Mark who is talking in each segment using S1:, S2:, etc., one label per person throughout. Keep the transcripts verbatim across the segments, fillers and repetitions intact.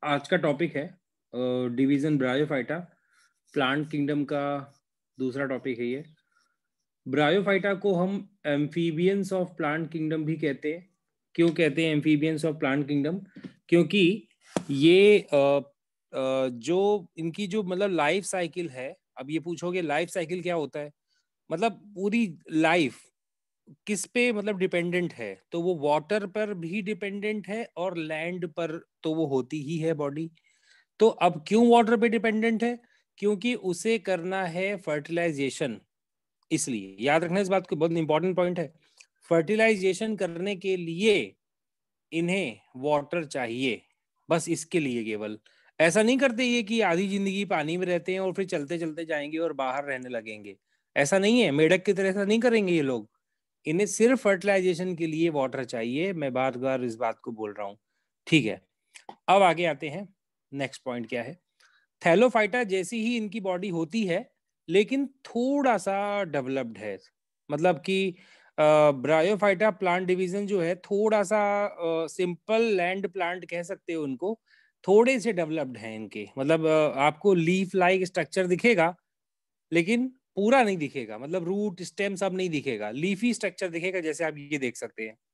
S1: आज का टॉपिक है डिवीजन ब्रायोफाइटा, प्लांट किंगडम का दूसरा टॉपिक है ये। ब्रायोफाइटा को हम एम्फीबियंस ऑफ प्लांट किंगडम भी कहते हैं। क्यों कहते हैं एम्फीबियंस ऑफ प्लांट किंगडम? क्योंकि ये आ, आ, जो इनकी जो मतलब लाइफ साइकिल है, अब ये पूछोगे लाइफ साइकिल क्या होता है, मतलब पूरी लाइफ किस पे मतलब डिपेंडेंट है, तो वो वाटर पर भी डिपेंडेंट है और लैंड पर तो वो होती ही है बॉडी। तो अब क्यों वाटर पे डिपेंडेंट है? क्योंकि उसे करना है फर्टिलाइजेशन। इसलिए याद रखना इस बात को, बहुत इंपॉर्टेंट पॉइंट है। फर्टिलाइजेशन करने के लिए इन्हें वाटर चाहिए, बस इसके लिए केवल। ऐसा नहीं करते ये कि आधी जिंदगी पानी में रहते हैं और फिर चलते चलते जाएंगे और बाहर रहने लगेंगे। ऐसा नहीं है, मेढक की तरह ऐसा नहीं करेंगे ये लोग। इन्हें सिर्फ फर्टिलाइजेशन के लिए वाटर चाहिए। मैं बार बार इस बात को बोल रहा हूँ, ठीक है। अब आगे आते हैं, नेक्स्ट पॉइंट क्या है। थैलोफाइटा जैसी ही इनकी बॉडी होती है, लेकिन थोड़ा सा डेवलप्ड है। मतलब कि ब्रायोफाइटा प्लांट डिवीजन जो है थोड़ा सा सिंपल लैंड प्लांट कह सकते हो उनको, थोड़े से डेवलप्ड हैं इनके। मतलब uh, आपको लीफ लाइक स्ट्रक्चर दिखेगा लेकिन पूरा नहीं दिखेगा, मतलब रूट स्टेम सब नहीं दिखेगा, लीफी स्ट्रक्चर दिखेगा। जैसे आप ये देख सकते हैं,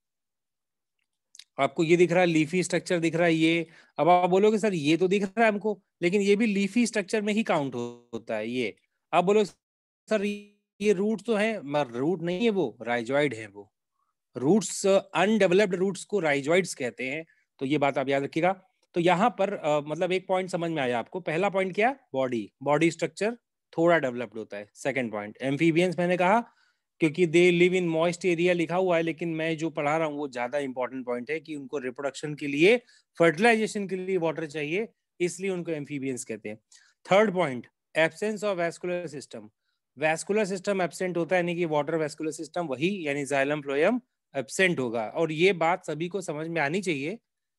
S1: आपको ये दिख रहा है लीफी स्ट्रक्चर दिख रहा है ये। अब आप बोलोगे सर ये तो दिख रहा है हमको, लेकिन ये भी लीफी स्ट्रक्चर में ही काउंट होता है ये। आप बोलो सर ये रूट तो है, मगर रूट नहीं है, वो राइजॉइड है। वो रूट्स, अनडेवलप्ड रूट्स को राइजॉइड्स कहते हैं। तो ये बात आप याद रखिएगा। तो यहाँ पर आ, मतलब एक पॉइंट समझ में आया आपको। पहला पॉइंट क्या? बॉडी बॉडी स्ट्रक्चर थोड़ा डेवलप्ड होता है। सेकंड पॉइंट एम्फीबियंस, मैंने कहा क्योंकि they live in moist area लिखा हुआ है, लेकिन मैं जो पढ़ा रहा हूँ वो ज्यादा इंपॉर्टेंट पॉइंट है कि उनको रिप्रोडक्शन के लिए, फर्टिलाइजेशन के लिए वाटर चाहिए, इसलिए उनको एम्फीबियंस कहते हैं। Third point, absence of vascular system. Vascular system absent होता है, यानी कि वाटर वैस्कुलर सिस्टम वही, यानी जाइलम फ्लोएम एब्सेंट होगा। और ये बात सभी को समझ में आनी चाहिए।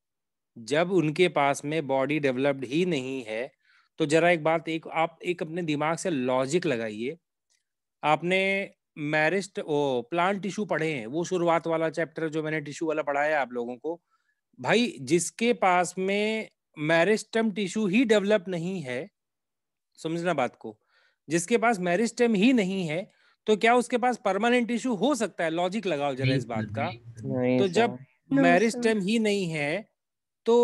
S1: जब उनके पास में बॉडी डेवलप्ड ही नहीं है, तो जरा एक बात, एक आप एक अपने दिमाग से लॉजिक लगाइए। आपने मैरिस्ट ओ प्लांट टिश्यू पढ़े हैं, वो शुरुआत वाला चैप्टर जो मैंने टिश्यू वाला पढ़ाया आप लोगों को। भाई जिसके पास में मैरिस्टम टिश्यू ही डेवलप नहीं है, समझना बात को, जिसके पास मैरिस्टम ही नहीं है, तो क्या उसके पास परमानेंट टिश्यू हो सकता है? लॉजिक लगाओ जरा इस बात का।
S2: नहीं
S1: तो जब
S2: सर।
S1: मैरिस्टम ही नहीं है तो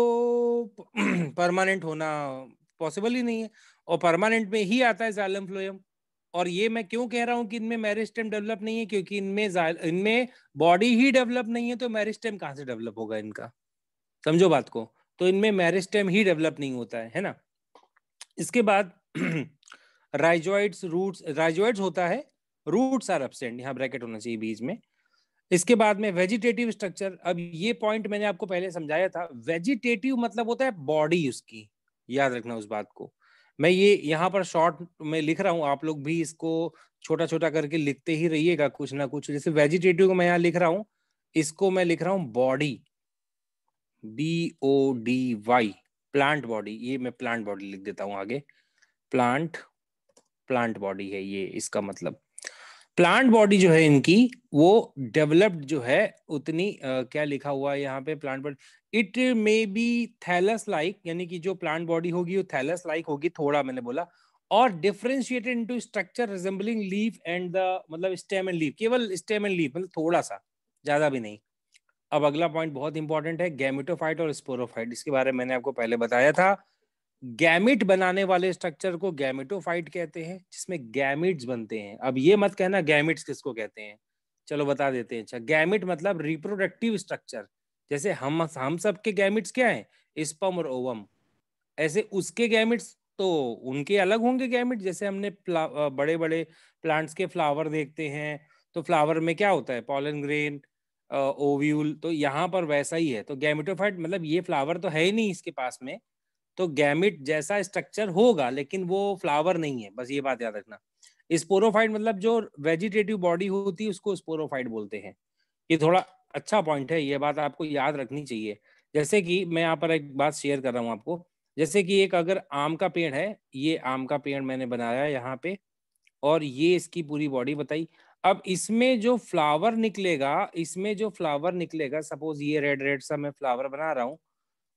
S1: परमानेंट होना पॉसिबल ही नहीं है। और परमानेंट में ही आता है जाइलम फ्लोएम। और ये मैं क्यों कह रहा हूं कि इनमें मेरिस्टेम डेवलप नहीं है? क्योंकि इनमें इनमें बॉडी ही डेवलप नहीं है, तो मेरिस्टेम कहां से डेवलप होगा इनका? समझो बात को। तो इनमें मेरिस्टेम ही डेवलप नहीं होता है, है ना। इसके बाद राइजॉइड्स, रूट्स, राइजॉइड्स होता है, रूट्स आर एब्सेंट, यहाँ ब्रैकेट होना चाहिए बीच में। इसके बाद में वेजिटेटिव स्ट्रक्चर। अब ये पॉइंट मैंने आपको पहले समझाया था। वेजिटेटिव मतलब होता है बॉडी उसकी, याद रखना उस बात को। मैं ये यहाँ पर शॉर्ट में लिख रहा हूँ, आप लोग भी इसको छोटा छोटा करके लिखते ही रहिएगा कुछ ना कुछ। जैसे वेजिटेटिव को मैं यहाँ लिख रहा हूँ, इसको मैं लिख रहा हूँ body, B O D Y, plant body. ये मैं प्लांट बॉडी लिख देता हूँ आगे, प्लांट प्लांट बॉडी है ये, इसका मतलब प्लांट बॉडी जो है इनकी वो डेवलप्ड जो है उतनी आ, क्या लिखा हुआ है यहाँ पे, plant body it may be thallus like, यानी कि जो प्लांट बॉडी होगी वो थैलस लाइक होगी, थोड़ा मैंने बोला। और differentiated into structure resembling leaf and the, मतलब स्टेम एंड लीफ, केवल स्टेम एंड लीफ, मतलब थोड़ा सा, ज्यादा भी नहीं। अब अगला पॉइंट बहुत इंपॉर्टेंट है, गैमेटोफाइट और स्पोरोफाइट। इसके बारे में मैंने आपको पहले बताया था। गैमिट बनाने वाले स्ट्रक्चर को गैमेटोफाइट कहते हैं, जिसमें गैमिट्स बनते हैं। अब ये मत कहना गैमिट्स किसको कहते हैं, चलो बता देते हैं। अच्छा, गैमिट मतलब रिप्रोडक्टिव स्ट्रक्चर। जैसे हम हम सब के गैमिट्स क्या हैं, स्पर्म और ओवम, ऐसे उसके गैमिट्स तो उनके अलग होंगे गैमिट। जैसे हमने बड़े बड़े प्लांट्स के फ्लावर देखते हैं, तो फ्लावर में क्या होता है, पॉलन ग्रेन, ओव्यूल, तो यहाँ पर वैसा ही है। तो गैमेटोफाइट मतलब ये फ्लावर तो है ही नहीं इसके पास में, तो गैमिट जैसा स्ट्रक्चर होगा लेकिन वो फ्लावर नहीं है, बस ये बात याद रखना। स्पोरोफाइट मतलब जो वेजिटेटिव बॉडी होती है उसको स्पोरोफाइट बोलते हैं। ये थोड़ा अच्छा पॉइंट है, ये बात आपको याद रखनी चाहिए। जैसे कि मैं यहाँ पर एक बात शेयर कर रहा हूँ आपको। जैसे कि एक अगर आम का पेड़ है, ये आम का पेड़ मैंने बनाया यहाँ पे, और ये इसकी पूरी बॉडी बताई। अब इसमें जो फ्लावर निकलेगा, इसमें जो फ्लावर निकलेगा, सपोज ये रेड रेड सा मैं फ्लावर बना रहा हूँ,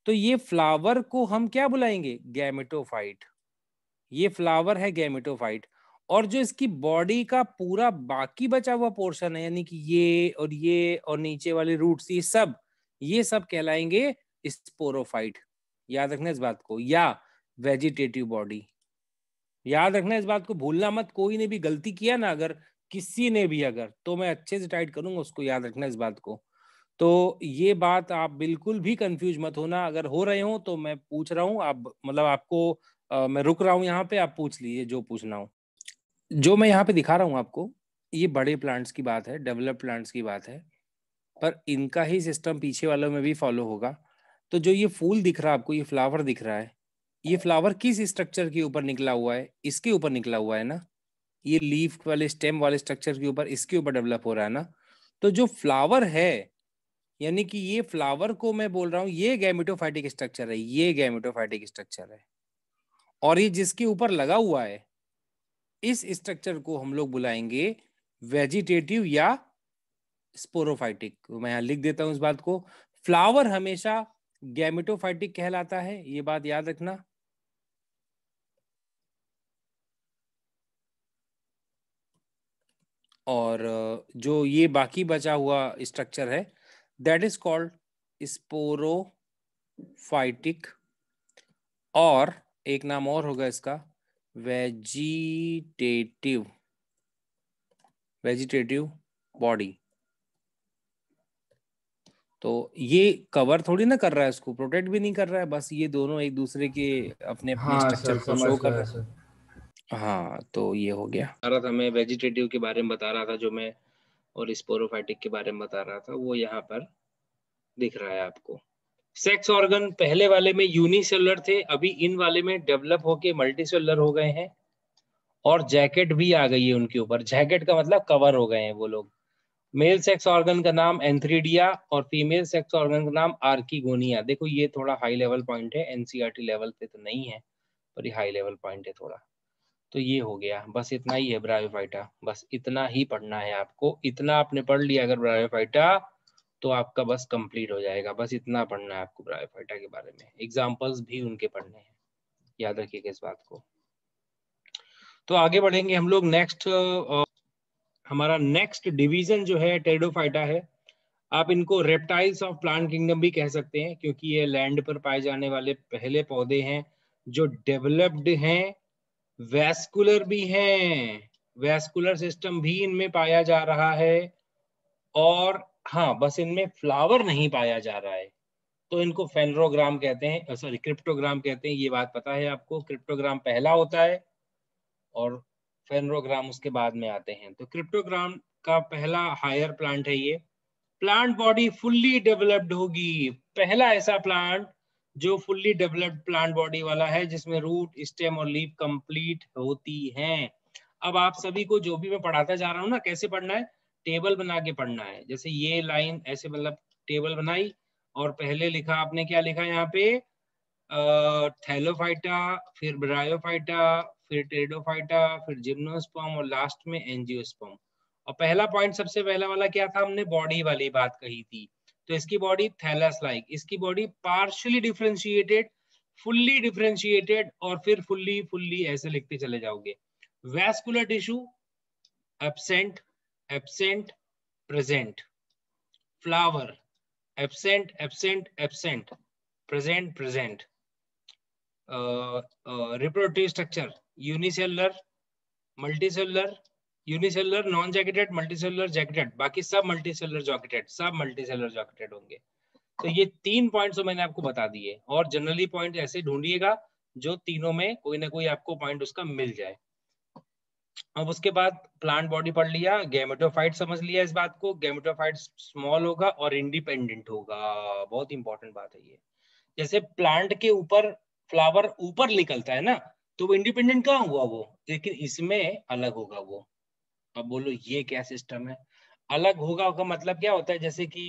S1: तो ये फ्लावर को हम क्या बुलाएंगे? गैमेटोफाइट। ये फ्लावर है गैमेटोफाइट। और जो इसकी बॉडी का पूरा बाकी बचा हुआ पोर्शन है, यानी कि ये और ये और नीचे वाले रूट्स, ये सब ये सब कहलाएंगे स्पोरोफाइट। याद रखना इस बात को। या वेजिटेटिव बॉडी। याद रखना इस बात को, भूलना मत। कोई ने भी गलती किया ना, अगर किसी ने भी, अगर, तो मैं अच्छे से टाइट करूंगा उसको। याद रखना इस बात को। तो ये बात आप बिल्कुल भी कंफ्यूज मत होना। अगर हो रहे हो तो मैं पूछ रहा हूँ, आप मतलब आपको आ, मैं रुक रहा हूँ यहाँ पे, आप पूछ लीजिए जो पूछना हो। जो मैं यहाँ पे दिखा रहा हूँ आपको, ये बड़े प्लांट्स की बात है, डेवलप प्लांट्स की बात है, पर इनका ही सिस्टम पीछे वालों में भी फॉलो होगा। तो जो ये फूल दिख रहा है आपको, ये फ्लावर दिख रहा है, ये फ्लावर किस स्ट्रक्चर के ऊपर निकला हुआ है? इसके ऊपर निकला हुआ है ना। ये लीफ वाले स्टेम वाले स्ट्रक्चर के ऊपर, इसके ऊपर डेवलप हो रहा है ना। तो जो फ्लावर है, यानी कि ये फ्लावर को मैं बोल रहा हूँ, ये गैमेटोफाइटिक स्ट्रक्चर है, ये गैमेटोफाइटिक स्ट्रक्चर है। और ये जिसके ऊपर लगा हुआ है, इस स्ट्रक्चर को हम लोग बुलाएंगे वेजिटेटिव या स्पोरोफाइटिक। मैं यहाँ लिख देता हूँ इस बात को। फ्लावर हमेशा गैमेटोफाइटिक कहलाता है, ये बात याद रखना। और जो ये बाकी बचा हुआ स्ट्रक्चर है, दैट इज कॉल्ड स्पोरोफाइटिक। और एक नाम और होगा इसका, वेजिटेटिव वेजिटेटिव बॉडी। तो ये कवर थोड़ी ना कर रहा है, इसको प्रोटेक्ट भी नहीं कर रहा है, बस ये दोनों एक दूसरे के अपने अपने
S2: हाँ
S1: स्ट्रक्चर
S2: सर,
S1: को
S2: समझ
S1: शो कर
S2: गया
S1: रहे
S2: सर।
S1: हैं। हाँ, तो ये हो गया। बता रहा था मैं, वेजिटेटिव के बारे में बता रहा था जो मैं, और स्पोरोफाइटिक के बारे में बता रहा था, वो यहाँ पर दिख रहा है आपको। सेक्स ऑर्गन पहले वाले में यूनिसेलुलर थे, अभी इन वाले में डेवलप होके मल्टीसेलुलर हो गए हैं। और जैकेट भी आ गई है उनके ऊपर। जैकेट का मतलब कवर हो गए हैं वो लोग। मेल सेक्स ऑर्गन का नाम एंथ्रीडिया और फीमेल सेक्स ऑर्गन का नाम आर्किगोनिया। देखो ये थोड़ा हाई लेवल पॉइंट है, एनसीईआरटी लेवल पे तो नहीं है, पर ये हाई लेवल पॉइंट है थोड़ा। तो ये हो गया, बस इतना ही है ब्रायोफाइटा। बस इतना ही पढ़ना है आपको। इतना आपने पढ़ लिया अगर ब्रायोफाइटा, तो आपका बस कंप्लीट हो जाएगा। बस इतना पढ़ना है आपको ब्रायोफाइटा के बारे में। एग्जाम्पल्स भी उनके पढ़ने हैं, याद रखिएगा इस बात को। तो आगे बढ़ेंगे हम लोग। नेक्स्ट हमारा नेक्स्ट डिवीजन जो है टेरिडोफाइटा है। आप इनको रेप्टाइल्स ऑफ प्लांट किंगडम भी कह सकते हैं, क्योंकि ये लैंड पर पाए जाने वाले पहले पौधे हैं जो डेवलप्ड हैं, वैस्कुलर भी हैं। वैस्कुलर सिस्टम भी इनमें पाया जा रहा है। और हाँ, बस इनमें फ्लावर नहीं पाया जा रहा है, तो इनको फेनरोग्राम कहते हैं, सॉरी क्रिप्टोग्राम कहते हैं। ये बात पता है आपको, क्रिप्टोग्राम पहला होता है और फेनरोग्राम उसके बाद में आते हैं। तो क्रिप्टोग्राम का पहला हायर प्लांट है ये। प्लांट बॉडी फुल्ली डेवलप्ड होगी। पहला ऐसा प्लांट जो फुल्ली डेवलप्ड प्लांट बॉडी वाला है, जिसमें रूट, स्टेम और लीफ कंप्लीट होती हैं। अब आप सभी को जो भी मैं पढ़ाता जा रहा हूँ ना, कैसे पढ़ना है, टेबल बना के पढ़ना है। जैसे ये लाइन ऐसे, मतलब टेबल बनाई और पहले लिखा आपने, क्या लिखा यहाँ पे, थैलोफाइटा, फिर ब्रायोफाइटा, फिर टेरिडोफाइटा, फिर जिम्नोस्पर्म और लास्ट में एंजियोस्पर्म। और पहला पॉइंट सबसे पहला वाला क्या था, हमने बॉडी वाली बात कही थी। तो इसकी बॉडी थैलस लाइक, इसकी body partially differentiated, fully differentiated, और फिर फुल्ली फुल्ली ऐसे लिखते चले जाओगे। Vascular tissue absent, absent, present. Flower absent, absent, absent, present, present. Reproductive structure unicellular, multicellular, unicellular, non jacketed, multicellular, jacketed. बाकी सब मल्टीसेलुलर जैकेटेड, सब मल्टीसेलुलर जैकेटेड होंगे। तो ये तीन पॉइंट्स तो मैंने आपको बता दिए। और जनरली पॉइंट ऐसे ढूंढिएगा जो तीनों में कोई ना कोई आपको पॉइंट उसका मिल जाए। अब उसके बाद प्लांट बॉडी पढ़ लिया, गैमेटोफाइट समझ लिया इस बात को। गैमेटोफाइट स्मॉल होगा और इंडिपेंडेंट होगा, बहुत इंपॉर्टेंट बात है ये। जैसे प्लांट के ऊपर फ्लावर ऊपर निकलता है ना, तो वो इंडिपेंडेंट कहाँ हुआ वो, लेकिन इसमें अलग होगा वो। अब बोलो ये क्या सिस्टम है? अलग होगा का मतलब क्या होता है, जैसे कि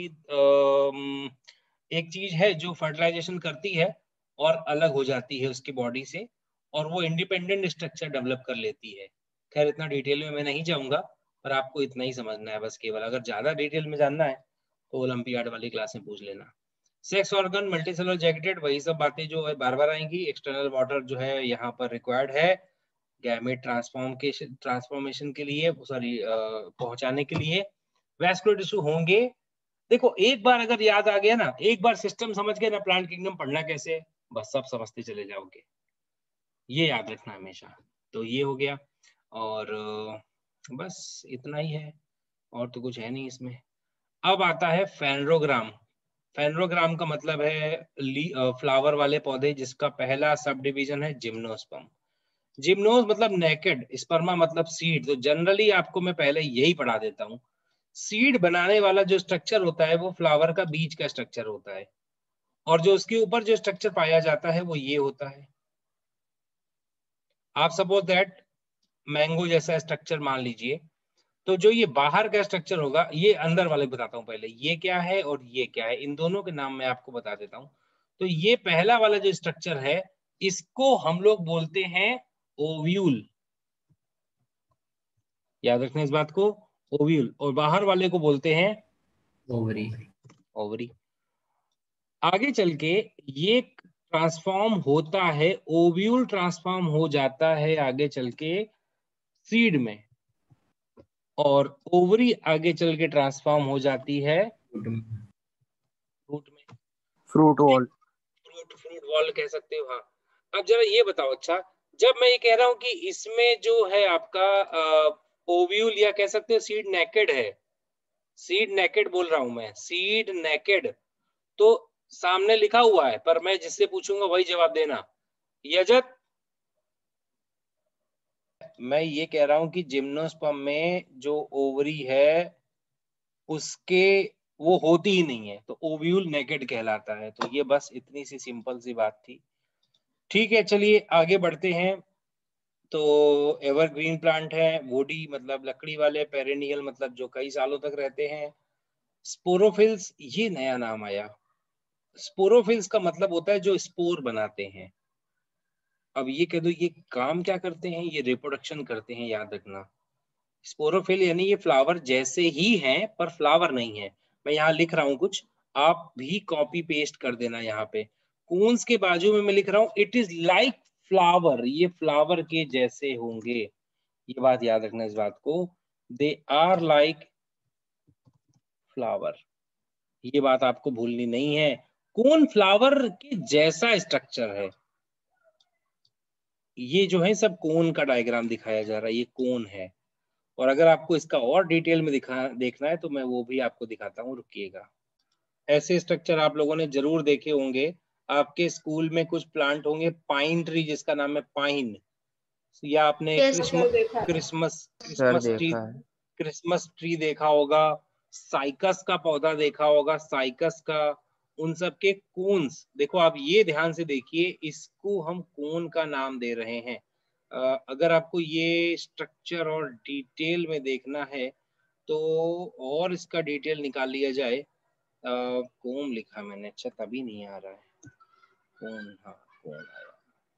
S1: एक चीज है जो फर्टिलाइजेशन करती है और अलग हो जाती है उसकी बॉडी से, और वो इंडिपेंडेंट स्ट्रक्चर डेवलप कर लेती है। खैर इतना डिटेल में मैं नहीं जाऊंगा, पर आपको इतना ही समझना है बस केवल। अगर ज्यादा डिटेल में जानना है तो ओलंपियाड वाली क्लास में पूछ लेना। सेक्स ऑर्गन, मल्टीसेलुलर जैकेटेड, वही सब बातें जो है बार बार आएंगी। एक्सटर्नल वाटर जो है यहाँ पर रिक्वायर्ड है गैमेट ट्रांसफॉर्मेशन ट्रांसफॉर्मेशन के लिए, सॉरी पहुंचाने के लिए। वैस्कुलर टिश्यू होंगे। देखो एक बार अगर याद आ गया ना, एक बार सिस्टम समझ गए ना, प्लांट किंगडम पढ़ना कैसे है, बस सब समझते चले जाओगे, ये याद रखना हमेशा। तो ये हो गया, और बस इतना ही है, और तो कुछ है नहीं इसमें। अब आता है फेनरोग्राम। फेनरोग्राम का मतलब है फ्लावर वाले पौधे, जिसका पहला सब डिवीजन है जिम्नोस्पर्म। जिम्नोस मतलब नेकेड, स्पर्मा मतलब सीड। तो जनरली आपको मैं पहले यही पढ़ा देता हूँ, सीड बनाने वाला जो स्ट्रक्चर होता है वो फ्लावर का बीज का स्ट्रक्चर होता है, और जो उसके ऊपर जो स्ट्रक्चर पाया जाता है वो ये होता है। आप सपोज दैट मैंगो जैसा स्ट्रक्चर मान लीजिए, तो जो ये बाहर का स्ट्रक्चर होगा, ये अंदर वाले बताता हूँ पहले, ये क्या है और ये क्या है, इन दोनों के नाम मैं आपको बता देता हूँ। तो ये पहला वाला जो स्ट्रक्चर है, इसको हम लोग बोलते हैं ओव्यूल, याद रखना इस बात को, ओव्यूल। और बाहर वाले को बोलते हैं
S2: ओवरी।
S1: ओवरी। आगे चल के ये ट्रांसफॉर्म होता है, ओव्यूल ट्रांसफॉर्म हो जाता है आगे चल के सीड में, और ओवरी आगे चल के ट्रांसफॉर्म हो जाती है फ्रूट में।
S3: Fruit wall,
S1: fruit fruit wall कह सकते हो, हाँ। अब जरा ये बताओ, अच्छा जब मैं ये कह रहा हूं कि इसमें जो है आपका ओव्यूल, या कह सकते हो सीड नेकेड है, सीड नेकेड बोल रहा हूं मैं, सीड नेकेड, तो सामने लिखा हुआ है, पर मैं जिससे पूछूंगा वही जवाब देना। यजत, मैं ये कह रहा हूं कि जिम्नोस्पर्म में जो ओवरी है उसके वो होती ही नहीं है, तो ओव्यूल नेकेड कहलाता है। तो ये बस इतनी सी सिंपल सी बात थी। ठीक है, चलिए आगे बढ़ते हैं। तो एवरग्रीन प्लांट है, वुडी मतलब लकड़ी वाले, पेरेनियल मतलब जो कई सालों तक रहते हैं। स्पोरोफिल्स, ये नया नाम आया। स्पोरोफिल्स का मतलब होता है जो स्पोर बनाते हैं। अब ये कह दो ये काम क्या करते हैं, ये रिप्रोडक्शन करते हैं, याद रखना। स्पोरोफिल यानी ये फ्लावर जैसे ही हैं पर फ्लावर नहीं है। मैं यहाँ लिख रहा हूँ कुछ, आप भी कॉपी पेस्ट कर देना यहाँ पे। कून्स के बाजू में मैं लिख रहा हूँ इट इज लाइक फ्लावर, ये फ्लावर के जैसे होंगे, ये बात याद रखना इस बात को। दे आर लाइक फ्लावर, ये बात आपको भूलनी नहीं है। कौन फ्लावर के जैसा स्ट्रक्चर है, ये जो है सब कोन का डायग्राम दिखाया जा रहा है, ये कोन है। और अगर आपको इसका और डिटेल में दिखा देखना है तो मैं वो भी आपको दिखाता हूँ, रुकिएगा। ऐसे स्ट्रक्चर आप लोगों ने जरूर देखे होंगे, आपके स्कूल में कुछ प्लांट होंगे, पाइन ट्री जिसका नाम है पाइन, या आपने Christmas Christmas
S3: sir
S1: Christmas tree
S3: देखा है।
S1: क्रिसमस ट्री देखा होगा, साइकस का पौधा देखा होगा, साइकस का, उन सब के कोन्स। देखो आप ये ध्यान से देखिए, इसको हम कोन का नाम दे रहे हैं। अ, अगर आपको ये स्ट्रक्चर और डिटेल में देखना है तो और इसका डिटेल निकाल लिया जाए। कोम लिखा मैंने, अच्छा तभी नहीं आ रहा है कोन, हाँ कोन आया।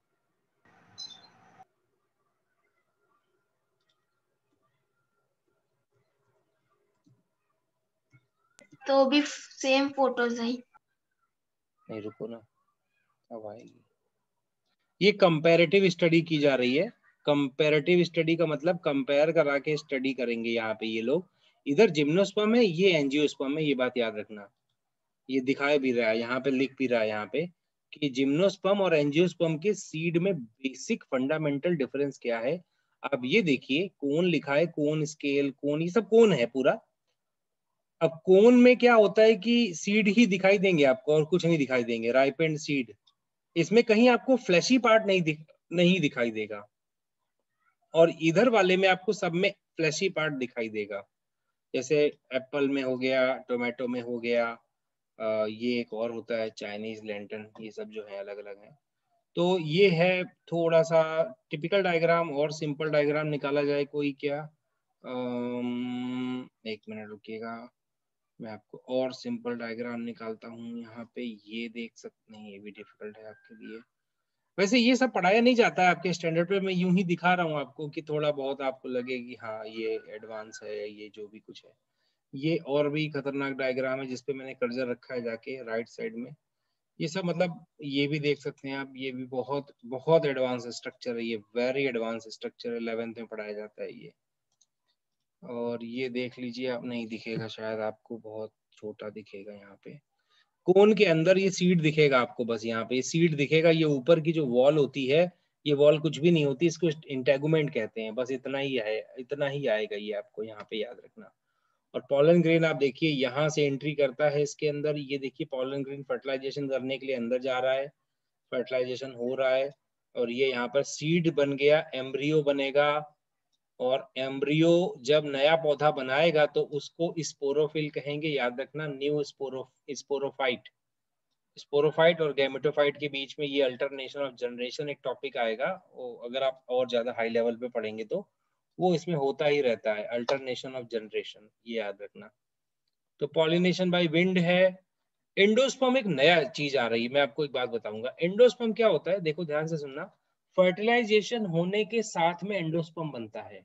S4: तो भी सेम फोटोज है।
S1: नहीं रुको ना, अब आएगी। ये कंपैरेटिव स्टडी की जा रही है। कंपैरेटिव स्टडी का मतलब कंपेयर करा के स्टडी करेंगे यहाँ पे ये लोग। इधर जिम्नोस्पर्म है, ये एंजियोस्पर्म है, ये बात याद रखना। ये दिखाई भी रहा है यहाँ पे, लिख भी रहा है यहाँ पे कि जिम्नोस्पर्म और एंजियोस्पर्म के सीड में बेसिक फंडामेंटल डिफरेंस क्या है। अब ये देखिए कोन लिखा है, कोन स्केल, कोन, ये सब कोन है पूरा। अब कोन में क्या होता है कि सीड ही दिखाई देंगे आपको और कुछ नहीं दिखाई देंगे, राइपेंड सीड। इसमें कहीं आपको फ्लैशी पार्ट नहीं दिख नहीं दिखाई देगा, और इधर वाले में आपको सब में फ्लैशी पार्ट दिखाई देगा। जैसे एप्पल में हो गया, टोमेटो में हो गया, आ, ये एक और होता है चाइनीज लैंटर्न, ये सब जो है अलग अलग है। तो ये है थोड़ा सा टिपिकल डायग्राम। और सिंपल डायग्राम निकाला जाए कोई क्या, अम, एक मिनट रुकिएगा, मैं आपको और सिंपल डायग्राम निकालता हूँ यहाँ पे। ये देख सकते नहीं, ये भी डिफिकल्ट है आपके लिए। वैसे ये सब पढ़ाया नहीं जाता है आपके स्टैंडर्ड पे, मैं यूं ही दिखा रहा हूँ आपको कि थोड़ा बहुत आपको लगे कि हाँ ये एडवांस है, ये जो भी कुछ है। ये और भी खतरनाक डायग्राम है जिसपे मैंने कर्सर रखा है जाके राइट साइड में। ये सब मतलब ये भी देख सकते हैं आप, ये भी बहुत बहुत एडवांस स्ट्रक्चर है, ये वेरी एडवांस स्ट्रक्चर है, इलेवेंथ में पढ़ाया जाता है ये। और ये देख लीजिए आप, नहीं दिखेगा शायद आपको, बहुत छोटा दिखेगा यहाँ पे। कोन के अंदर ये सीड दिखेगा आपको, बस यहाँ पे ये सीड दिखेगा। ये ऊपर की जो वॉल होती है, ये वॉल कुछ भी नहीं होती, इसको इंटेगुमेंट कहते हैं। बस इतना ही है, इतना ही आएगा ये, आपको यहाँ पे याद रखना। और पॉलन ग्रेन आप देखिए यहाँ से एंट्री करता है इसके अंदर। ये देखिए पॉलन ग्रेन फर्टिलाइजेशन करने के लिए अंदर जा रहा है, फर्टिलाइजेशन हो रहा है। और ये यहाँ पर सीड बन गया, एम्ब्रियो बनेगा। और एम्ब्रियो जब नया पौधा बनाएगा तो उसको स्पोरोफिल कहेंगे, याद रखना, न्यू स्पोरो स्पोरोफाइट। स्पोरोफाइट और गैमेटोफाइट के बीच में ये अल्टरनेशन ऑफ जनरेशन एक टॉपिक आएगा, वो अगर आप और ज्यादा हाई लेवल पे पढ़ेंगे तो वो इसमें होता ही रहता है, अल्टरनेशन ऑफ जनरेशन, ये याद रखना। तो पॉलिनेशन बाय विंड है। एंडोस्पर्म एक नया चीज आ रही है, मैं आपको एक बात बताऊंगा। एंडोस्पर्म क्या होता है, देखो ध्यान से सुनना। फर्टिलाइजेशन होने के साथ में एंडोस्पर्म बनता है।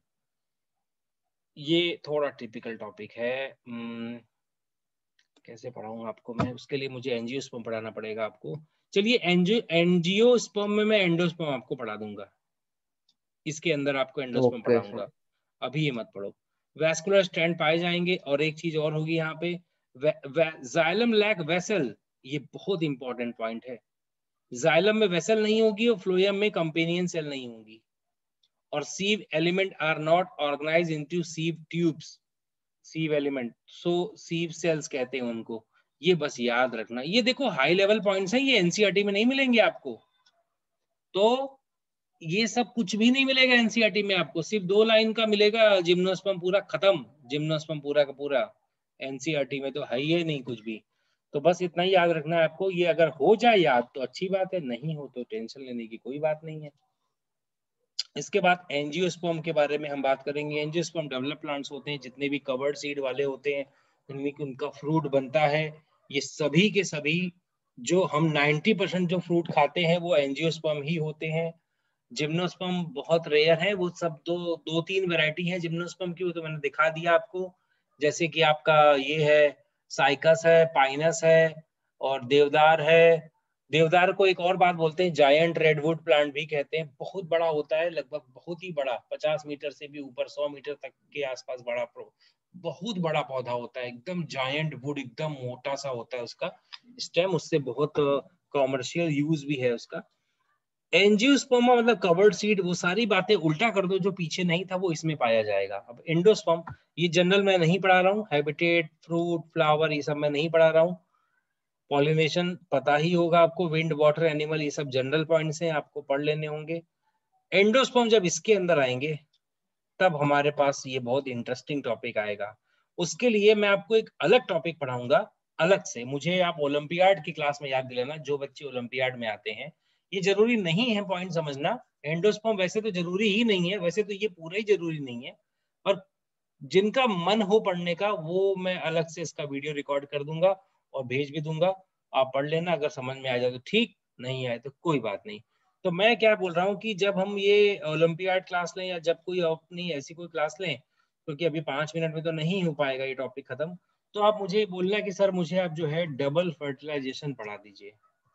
S1: ये थोड़ा टिपिकल टॉपिक है, hmm, कैसे पढ़ाऊंगा आपको मैं, उसके लिए मुझे एंजियोस्पर्म पढ़ाना पड़ेगा आपको। चलिए एंजियो एंजियोस्पर्म में मैं एंडोस्पर्म आपको पढ़ा दूंगा, इसके अंदर आपको एंडोस्पर्म
S2: ओके सर।
S1: पढ़ाऊंगा, अभी ये मत पढ़ो। वैस्कुलर स्ट्रैंड पाए जाएंगे। और एक चीज और होगी यहाँ पे, जाइलम लैक वेसल, ये बहुत इंपॉर्टेंट पॉइंट है। जाइलम में वेसल नहीं होगी और फ्लोएम में कंपेनियन सेल नहीं होगी। और sieve element are not organize into sieve tubes, sieve element, so sieve cells कहते हैं उनको। ये बस याद रखना। ये देखो हाई लेवल पॉइंट्स हैं, ये एनसीईआरटी में नहीं मिलेंगे आपको। तो ये सब कुछ भी नहीं मिलेगा एनसीईआरटी में आपको, सिर्फ दो लाइन का मिलेगा, जिम्नोस्पर्म पूरा खत्म, जिम्नोस्पर्म पूरा का पूरा। एनसीईआरटी में तो है ही नहीं कुछ भी। तो बस इतना ही याद रखना है आपको। ये अगर हो जाए याद तो अच्छी बात है, नहीं हो तो टेंशन लेने की कोई बात नहीं है। इसके बाद एंजियोस्पर्म के बारे में हम बात करेंगे। एंजियोस्पर्म डेवलप प्लांट्स होते हैं, जितने भी कवर्ड सीड वाले होते हैं उनमें उनका फ्रूट बनता है। ये सभी के सभी जो हम नब्बे परसेंट जो फ्रूट खाते हैं वो एंजियोस्पर्म ही होते हैं। जिम्नोस्पर्म बहुत रेयर है, वो सब दो दो तीन वैरायटी है जिम्नोस्पर्म की, वो तो मैंने दिखा दिया आपको। जैसे कि आपका ये है साइकस है, पाइनस है और देवदार है। देवदार को एक और बात बोलते हैं, जायंट रेडवुड प्लांट भी कहते हैं। बहुत बड़ा होता है, लगभग बहुत ही बड़ा, पचास मीटर से भी ऊपर, सौ मीटर तक के आसपास बड़ा प्रो बहुत बड़ा पौधा होता है, एकदम जायंट वुड, एकदम मोटा सा होता है उसका स्टेम, उससे बहुत कॉमर्शियल यूज भी है उसका। एंजियोस्पर्म मतलब कवर्ड सीड, वो सारी बातें उल्टा कर दो, जो पीछे नहीं था वो इसमें पाया जाएगा। अब एंडोस्पर्म ये जनरल मैं नहीं पढ़ा रहा हूँ, हैबिटेट, फ्रूट, फ्लावर ये सब मैं नहीं पढ़ा रहा हूँ। पॉलिनेशन पता ही होगा आपको, विंड, वाटर, एनिमल, ये सब जनरल पॉइंट्स हैं, आपको पढ़ लेने होंगे। एंडोस्पर्म जब इसके अंदर आएंगे तब हमारे पास ये बहुत इंटरेस्टिंग टॉपिक आएगा। उसके लिए मैं आपको एक अलग टॉपिक पढ़ाऊंगा अलग से। मुझे आप ओलंपियाड की क्लास में याद दिलाना, जो बच्चे ओलंपियाड में आते हैं। ये जरूरी नहीं है पॉइंट समझना, एंडोस्पर्म वैसे तो जरूरी ही नहीं है, वैसे तो ये पूरा ही जरूरी नहीं है, पर जिनका मन हो पढ़ने का वो मैं अलग से इसका वीडियो रिकॉर्ड कर दूंगा और भेज भी दूंगा, आप पढ़ लेना। अगर समझ में आ जाए तो ठीक, नहीं आए तो कोई बात नहीं। तो मैं क्या बोल रहा हूँ कि जब हम ये ओलंपियाड क्लास लें या जब कोई अपनी ऐसी कोई क्लास लें, क्योंकि अभी पांच मिनट में तो नहीं हो पाएगा ये टॉपिक खत्म, तो आप मुझे बोलना कि सर मुझे आप जो है डबल फर्टिलाइजेशन पढ़ा दीजिए।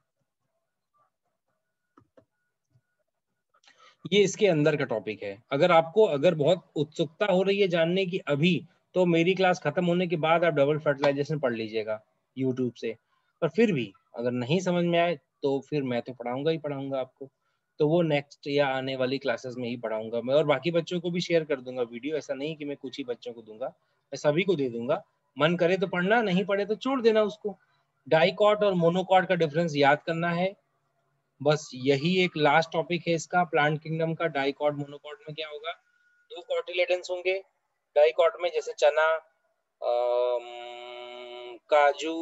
S1: ये इसके अंदर का टॉपिक है। अगर आपको अगर बहुत उत्सुकता हो रही है जानने की अभी, तो मेरी क्लास खत्म होने के बाद आप डबल फर्टिलाइजेशन पढ़ लीजिएगा यूट्यूब से। पर फिर भी अगर नहीं समझ में आए तो फिर मैं तो पढ़ाऊंगा ही पढ़ाऊंगा आपको, तो वो नेक्स्ट या आने वाली क्लासेस में ही पढ़ाऊंगा मैं। और बाकी बच्चों को भी शेयर कर दूंगा वीडियो, ऐसा नहीं कि मैं कुछ ही बच्चों को दूंगा, मैं सभी को दे दूंगा। मन करे तो पढ़ना, नहीं पढ़े तो छोड़ देना उसको। डाइकॉट और मोनोकॉट का डिफरेंस याद करना है, बस यही एक लास्ट टॉपिक है इसका प्लांट किंगडम का। डाइकॉट मोनोकॉट में क्या होगा, दो कॉटिलेडन्स होंगे डाइकॉट में, जैसे चना, काजू,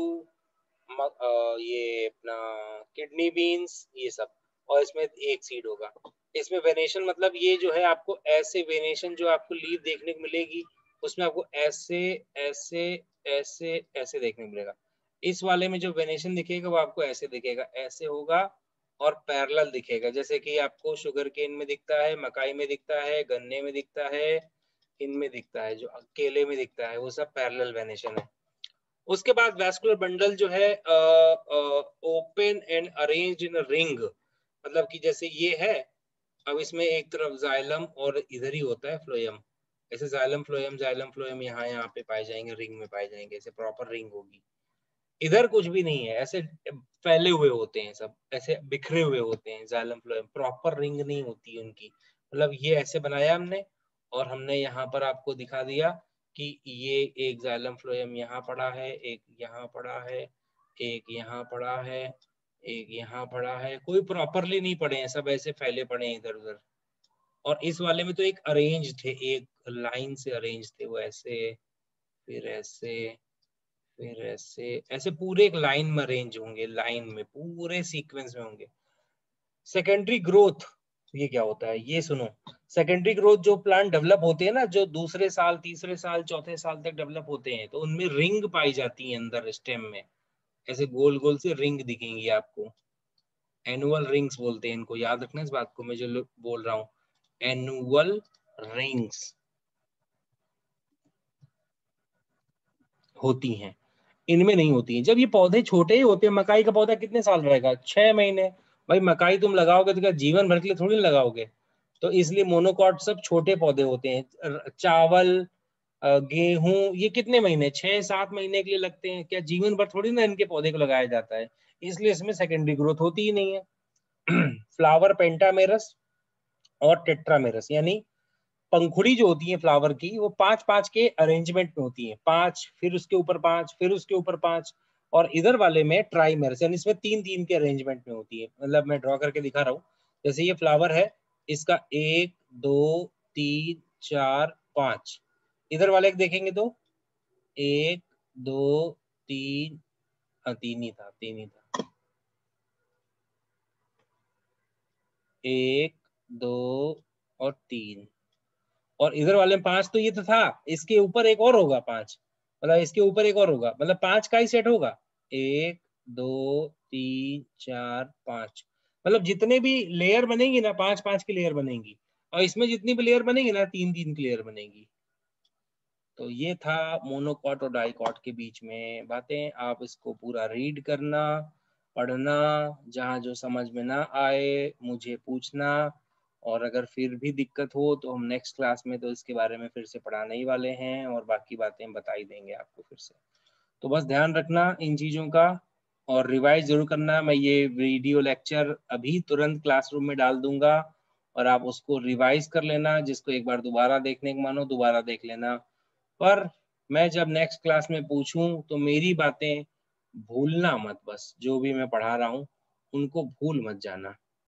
S1: ये अपना किडनी बीन्स, ये सब। और इसमें एक सीड होगा। इसमें वेनेशन मतलब ये जो है आपको ऐसे वेनेशन जो आपको लीव देखने को मिलेगी, उसमें आपको ऐसे ऐसे ऐसे ऐसे देखने को मिलेगा। इस वाले में जो वेनेशन दिखेगा वो आपको ऐसे दिखेगा, ऐसे होगा और पैरेलल दिखेगा, जैसे कि आपको शुगर केन में दिखता है, मकाई में दिखता है, गन्ने में दिखता है, इनमें दिखता है, जो केले में दिखता है, वो सब पैरेलल वेनेशन है। उसके बाद वैस्कुलर बंडल जो है open and arranged in a ring, मतलब कि जैसे ये है, अब इसमें एक तरफ जाइलम और इधर ही होता है फ्लोएम, ऐसे जाइलम फ्लोएम जाइलम फ्लोएम यहाँ यहाँ पे पाए जाएंगे, रिंग में पाए जाएंगे, ऐसे प्रॉपर रिंग होगी। इधर कुछ भी नहीं है, ऐसे फैले हुए होते हैं सब, ऐसे बिखरे हुए होते हैं जाइलम फ्लोएम, प्रॉपर रिंग नहीं होती है उनकी। मतलब ये ऐसे बनाया हमने, और हमने यहाँ पर आपको दिखा दिया कि ये एक जाइलम फ्लोएम यहाँ पड़ा है, एक यहाँ पड़ा है, एक यहाँ पड़ा है, एक यहाँ पड़ा है, कोई प्रॉपरली नहीं पड़े हैं, सब ऐसे फैले पड़े हैं इधर उधर। और इस वाले में तो एक अरेंज थे, एक लाइन से अरेंज थे, वो ऐसे, फिर ऐसे, फिर ऐसे, ऐसे पूरे एक लाइन में अरेंज होंगे, लाइन में पूरे सीक्वेंस में होंगे। सेकेंडरी ग्रोथ, ये क्या होता है ये सुनो। सेकेंडरी ग्रोथ जो प्लांट डेवलप होते हैं ना, जो दूसरे साल तीसरे साल चौथे साल तक डेवलप होते हैं, तो उनमें रिंग पाई जाती है अंदर स्टेम में, ऐसे गोल गोल से रिंग दिखेंगी आपको। एनुअल रिंग्स बोलते हैं इनको, याद रखना इस बात को, मैं जो बोल रहा हूँ, एनुअल रिंग्स होती हैं, इनमें नहीं होती है। जब ये पौधे छोटे ही होते हैं, मकाई का पौधा कितने साल रहेगा, छह महीने। भाई मकाई तुम लगाओगे तो क्या जीवन भर के लिए थोड़ी ना लगाओगे, तो इसलिए मोनोकॉट सब छोटे पौधे होते हैं। चावल, गेहूं, ये कितने महीने, छह सात महीने के लिए लगते हैं, क्या जीवन भर थोड़ी ना इनके पौधे को लगाया जाता है, इसलिए इसमें सेकेंडरी ग्रोथ होती ही नहीं है। फ्लावर पेंटामेरस और टेट्रामेरस, यानी पंखुड़ी जो होती है फ्लावर की, वो पांच पांच के अरेंजमेंट में होती है, पांच, फिर उसके ऊपर पांच, फिर उसके ऊपर पांच। और इधर वाले में ट्राइमेरस, यानी इसमें तीन तीन के अरेंजमेंट में होती है। मतलब मैं ड्रॉ करके दिखा रहा हूँ, जैसे ये फ्लावर है, इसका एक दो तीन चार पांच, इधर वाले देखेंगे तो एक दो तीन, हाँ तीन ही था, तीन ही था, एक दो और तीन, और इधर वाले में पांच, तो ये तो था, इसके ऊपर एक और होगा पांच, मतलब इसके ऊपर एक और होगा, मतलब पांच का ही सेट होगा, एक दो तीन चार पांच, मतलब जितने भी लेयर बनेंगी ना, पांच पांच की लेयर बनेंगी, और इसमें जितनी भी लेयर बनेगी ना, तीन तीन की लेयर बनेगी। तो ये था मोनोकॉट और डाइकॉट के बीच में बातें। आप इसको पूरा रीड करना, पढ़ना, जहाँ जो समझ में ना आए मुझे पूछना, और अगर फिर भी दिक्कत हो तो हम नेक्स्ट क्लास में तो इसके बारे में फिर से पढ़ाने ही वाले हैं, और बाकी बातें बता ही देंगे आपको फिर से। तो बस ध्यान रखना इन चीज़ों का, और रिवाइज जरूर करना। मैं ये वीडियो लेक्चर अभी तुरंत क्लासरूम में डाल दूंगा, और आप उसको रिवाइज कर लेना, जिसको एक बार दोबारा देखने को मानो दोबारा देख लेना। पर मैं जब नेक्स्ट क्लास में पूछूं तो मेरी बातें भूलना मत, बस जो भी मैं पढ़ा रहा हूँ उनको भूल मत जाना।